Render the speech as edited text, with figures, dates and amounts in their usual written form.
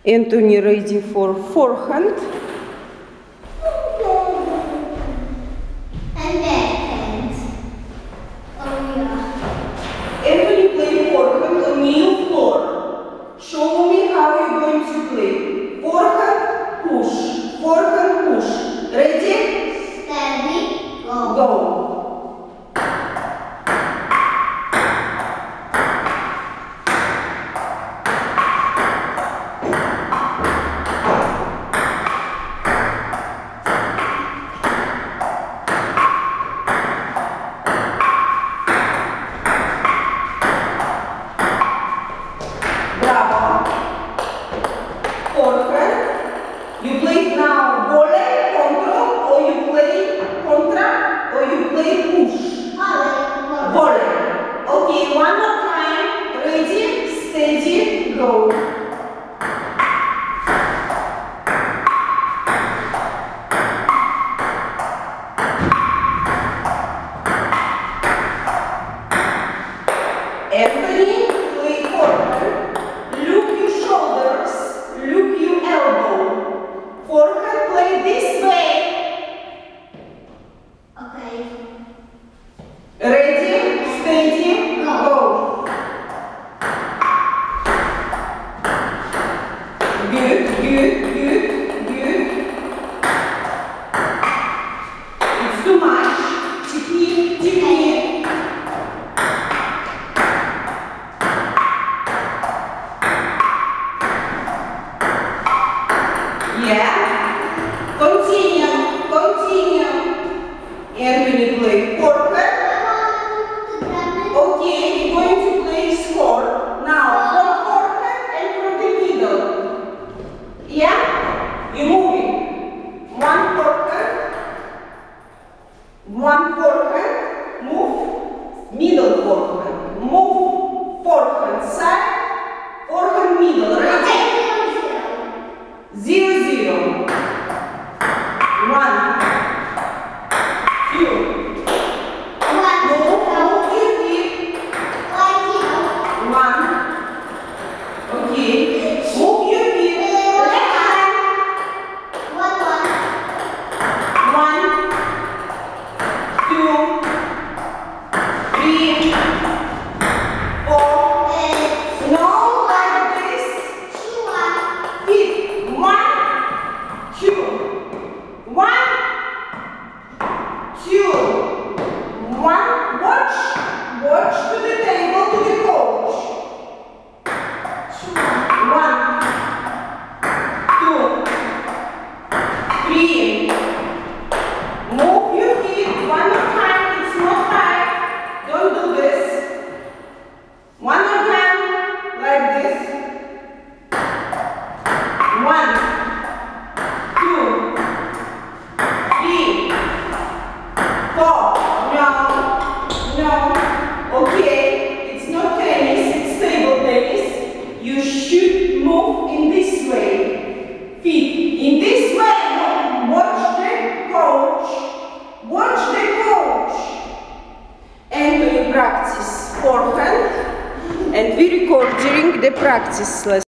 Anthony ready for forehand. And backhand. Oh yeah. Anthony play forehand on new floor. Show me how you're going to play. Forehand, push. Forehand, push. Ready? Steady, go. Go. Bravo. Forehand. You play now volley, control, or you play contra, or you play push. Volley. Okay, one more time. Ready, steady, go. Anthony, play forehand. Look your shoulders, look your elbow. Forehand, play this way. Okay. Ready, steady, go. Good, good, good, good. It's too much. Technique, technique. Yeah. Continue, continue. Anthony play forehand. Okay, you're going to play score. Now, from forehand and from the middle. Yeah? You're moving. One forehand, move, middle forehand. Move, forehand, side, forehand, middle. Ready? 0, 0. 1, 2. Move your feet. 1. Okay. Move your feet. Left hand. 1, 2, 3, 4. No, like this. Feet. 1, 2. 1, 2. 1. Watch to the table, to the coach. 1, 2, 3. Move your feet one more time. It's not high. Don't do this. One more time, like this. 1, 2, 3, 4. No. Okay. It's not tennis. It's table tennis. You should move in this way. Feet in this way. Watch the coach. Watch the coach. And we practice forehand. And we record during the practice lesson.